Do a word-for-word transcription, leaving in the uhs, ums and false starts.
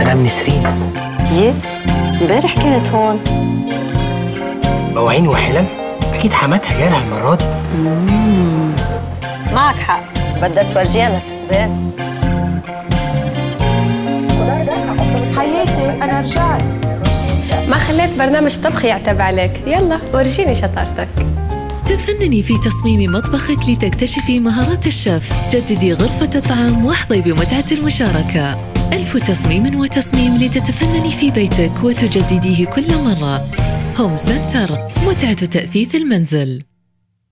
مدام نسرين. يه امبارح كانت هون. بواعين وحلال، اكيد حماتها جالها المره دي. مم. معك حق، بدها تورجيها للستات. حياتي انا رجعت. ما خليت برنامج طبخ يعتب عليك، يلا ورجيني شطارتك. تفنني في تصميم مطبخك لتكتشفي مهارات الشيف. جددي غرفة الطعام واحظي بمتعة المشاركة. ألف تصميم وتصميم لتتفنني في بيتك وتجدديه كل مرة. هوم سنتر، متعة تأثيث المنزل.